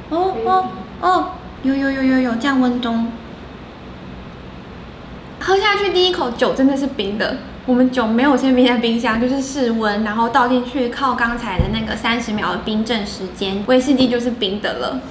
有降温中。喝下去第一口酒真的是冰的，我们酒没有先冰在冰箱，就是室温，然后倒进去靠刚才的那个30秒的冰镇时间，威士忌就是冰的了。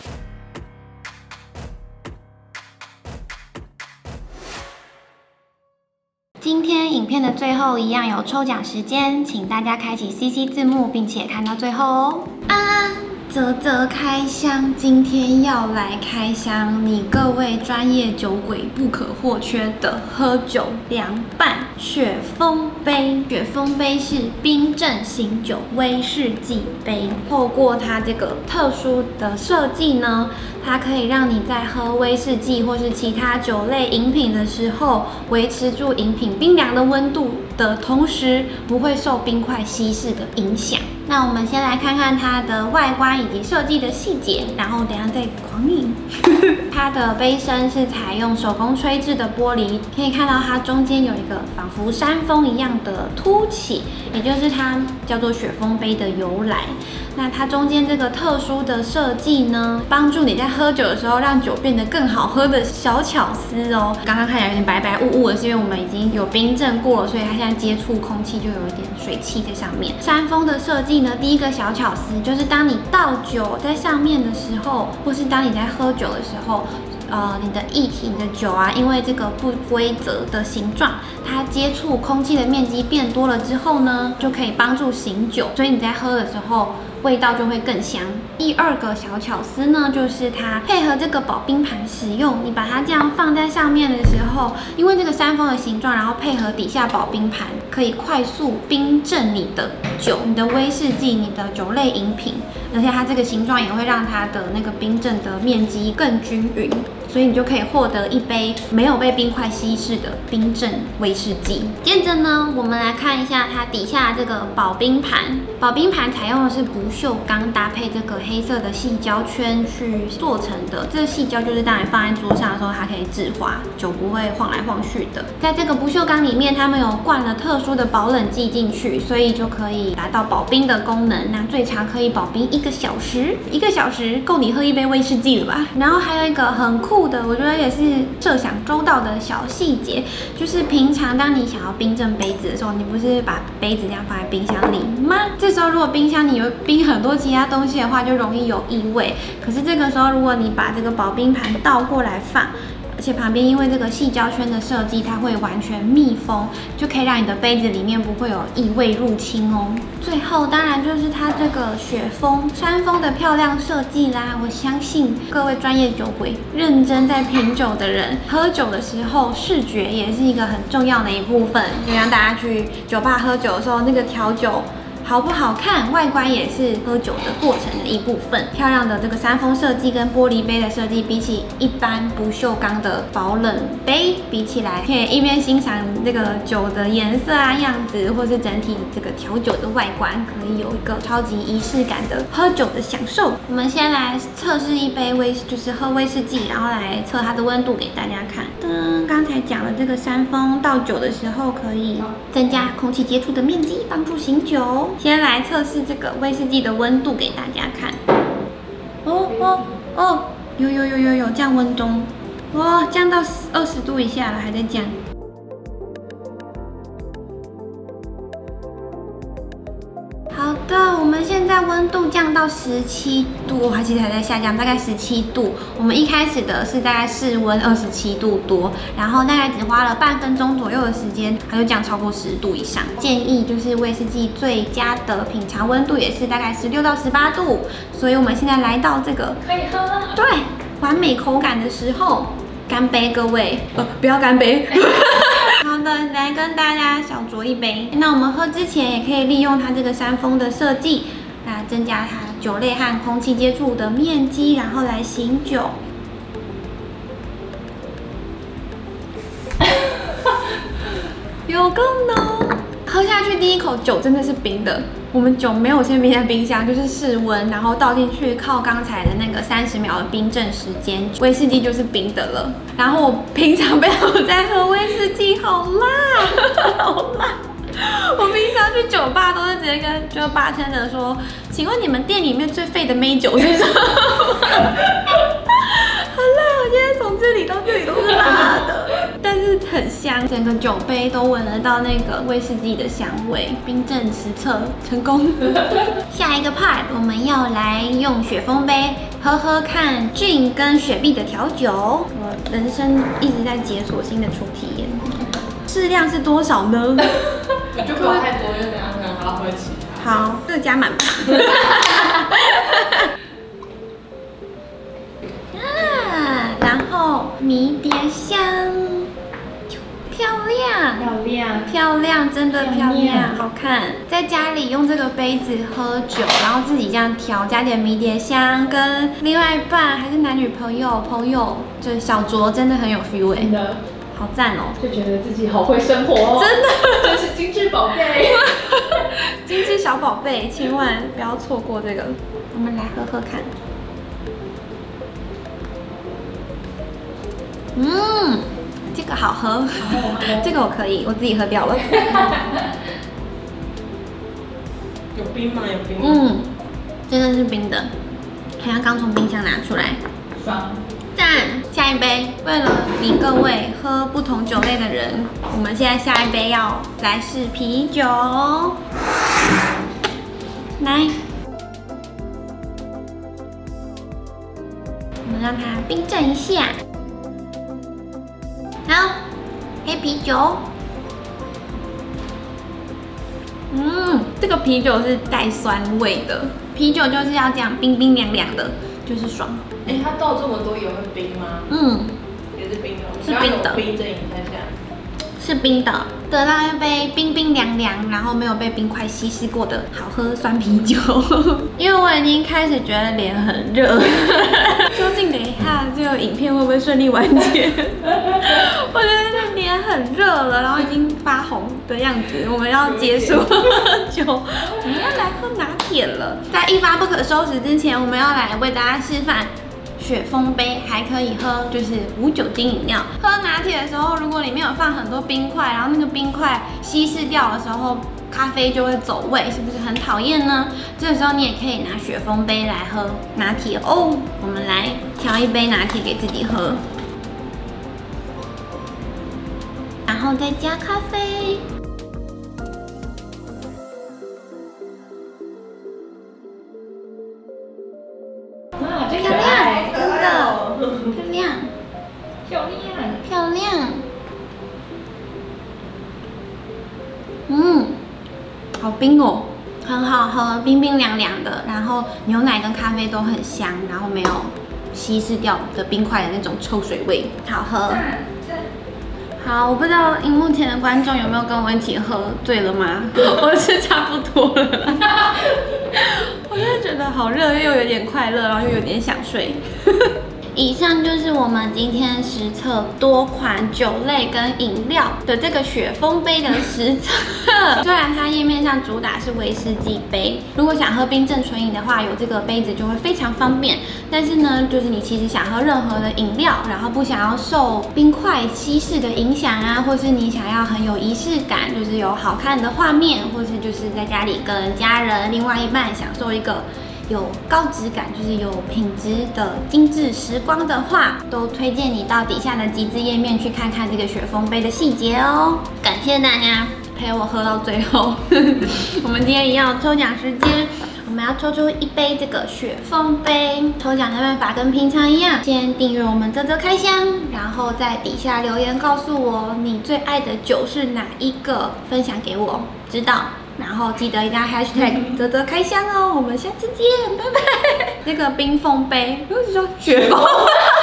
今天影片的最后一样有抽奖时间，请大家开启 CC 字幕，并且看到最后哦。啧开箱，今天要来开箱你各位专业酒鬼不可或缺的喝酒凉拌雪峰杯。雪峰杯是冰镇醒酒威士忌杯，透过它这个特殊的设计呢，它可以让你在喝威士忌或是其他酒类饮品的时候，维持住饮品冰凉的温度的同时，不会受冰块稀释的影响。那我们先来看看它的外观以及设计的细节，然后等一下再狂饮。它的杯身是采用手工吹制的玻璃，可以看到它中间有一个仿佛山峰一样的凸起，也就是它叫做雪峰杯的由来。那它中间这个特殊的设计呢，帮助你在喝酒的时候让酒变得更好喝的小巧思哦。刚刚看起来有点白白雾雾的，是因为我们已经有冰镇过了，所以它现在接触空气就有一点水汽在上面。山峰的设计呢，第一个小巧思就是当你倒酒在上面的时候，或是当你在喝酒的时候。你的液体、你的酒啊，因为这个不规则的形状，它接触空气的面积变多了之后呢，就可以帮助醒酒，所以你在喝的时候味道就会更香。第二个小巧思呢，就是它配合这个保冰盘使用，你把它这样放在上面的时候，因为这个山峰的形状，然后配合底下保冰盘，可以快速冰镇你的酒、你的威士忌、你的酒类饮品，而且它这个形状也会让它的那个冰镇的面积更均匀。所以你就可以获得一杯没有被冰块稀释的冰镇威士忌。接着呢，我们来看一下它底下这个保冰盘。保冰盘采用的是不锈钢，搭配这个黑色的细胶圈去做成的。这个细胶就是当你放在桌上的时候，它可以止滑，酒不会晃来晃去的。在这个不锈钢里面，他们有灌了特殊的保冷剂进去，所以就可以达到保冰的功能。那最长可以保冰1个小时，1个小时够你喝一杯威士忌了吧？然后还有一个很酷的，我觉得也是设想周到的小细节，就是平常当你想要冰镇杯子的时候，你不是把杯子这样放在冰箱里吗？这时候如果冰箱里有冰很多其他东西的话，就容易有异味。可是这个时候，如果你把这个保冰盘倒过来放，而且旁边因为这个细胶圈的设计，它会完全密封，就可以让你的杯子里面不会有异味入侵哦。最后当然就是它这个雪峰、山峰的漂亮设计啦。我相信各位专业酒鬼、认真在品酒的人，喝酒的时候视觉也是一个很重要的一部分。就像大家去酒吧喝酒的时候，那个调酒好不好看，外观也是喝酒的过程的一部分。漂亮的这个山峰设计跟玻璃杯的设计，比起一般不锈钢的保冷杯比起来，可以一边欣赏这个酒的颜色啊、样子，或是整体这个调酒的外观，可以有一个超级仪式感的喝酒的享受。我们先来测试一杯就是喝威士忌，然后来测它的温度给大家看。刚才讲了这个山峰倒酒的时候，可以增加空气接触的面积，帮助醒酒。先来测试这个威士忌的温度给大家看。有降温中，哇，降到20度以下了，还在降。好的，我们现在温度降到17度，它其实还在下降，大概17度。我们一开始的是大概室温27度多，然后大概只花了半分钟左右的时间，它就降超过10度以上。建议就是威士忌最佳的品尝温度也是大概16到18度，所以我们现在来到这个可以喝了，对，完美口感的时候，干杯各位，不要干杯。好的，来跟大家小酌一杯。那我们喝之前也可以利用它这个山峰的设计，增加它酒类和空气接触的面积，然后来醒酒。有够浓！喝下去第一口酒真的是冰的。我们酒没有先冰在冰箱，就是室温，然后倒进去靠刚才的那个30秒的冰镇时间，威士忌就是冰的了。然后我平常没有在喝威士忌，好辣，好辣！我平常去酒吧都是直接跟就bartender说，请问你们店里面最废的美酒是什么？ 整个酒杯都闻得到那个威士忌的香味。冰镇实测成功。下一个 part 我们要来用雪峰杯喝喝看 gin 跟雪碧的调酒。我人生一直在解锁新的初体验。适量是多少呢？ 我就不要太多，因为等下可能还要喝其他。 好，这个加满吧。然后迷迭香，漂亮，漂亮，真的漂亮，好看。在家里用这个杯子喝酒，然后自己这样调，加点迷迭香，跟另外一半还是男女朋友，就是小酌，真的很有 feel 哎， 真的， 好赞哦， 就觉得自己好会生活哦， 真的， 真是精致宝贝， 精致小宝贝，千万不要错过这个。我们来喝喝看。这个好喝，这个我可以，我自己喝掉了。 有冰吗？有冰吗？ 真的是冰的，好像刚从冰箱拿出来。 爽。 赞！下一杯，为了你各位喝不同酒类的人，我们现在下一杯要来试啤酒。来，我们让它冰镇一下。好，黑啤酒。这个啤酒是带酸味的，啤酒就是要这样冰冰凉凉的，就是爽。 它倒这么多也会冰吗？也是冰的。 是冰的。 冰镇饮在下。 是冰的，得到一杯冰冰凉凉，然后没有被冰块稀释过的好喝酸啤酒。因为我已经开始觉得脸很热，究竟等一下这个影片会不会顺利完结？我觉得这脸很热了，然后已经发红的样子。我们要结束喝酒，我们要来喝拿铁了。在一发不可收拾之前，我们要来为大家示范。雪峰杯还可以喝，就是无酒精饮料。喝拿铁的时候，如果里面有放很多冰块，然后那个冰块稀释掉的时候，咖啡就会走味，是不是很讨厌呢？这个时候你也可以拿雪峰杯来喝拿铁哦。我们来调一杯拿铁给自己喝，然后再加咖啡。漂亮，好冰哦，很好喝，冰冰凉凉的，然后牛奶跟咖啡都很香，然后没有稀释掉的冰块的那种臭水味，好喝。好，我不知道荧幕前的观众有没有跟我一起喝醉了吗？我是差不多了啦。我真的觉得好热，又有点快乐，然后又有点想睡。以上就是我们今天实测多款酒类跟饮料的这个雪峰杯的实测。虽然它页面上主打是威士忌杯，如果想喝冰镇纯饮的话，有这个杯子就会非常方便。但是呢，就是你其实想喝任何的饮料，然后不想要受冰块稀释的影响啊，或是你想要很有仪式感，就是有好看的画面，或是就是在家里跟家人、另外一半享受一个有高质感，就是有品质的精致时光的话，都推荐你到底下的集资页面去看看这个雪峰杯的细节哦。感谢大家陪我喝到最后。我们今天一样有抽奖时间，我们要抽出一杯这个雪峰杯。抽奖的办法跟平常一样，先订阅我们啧啧开箱，然后在底下留言告诉我你最爱的酒是哪一个，分享给我知道。然后记得一定要 hashtag 啧啧开箱哦，我们下次见，拜拜。那个冰峰杯，我是说雪峰。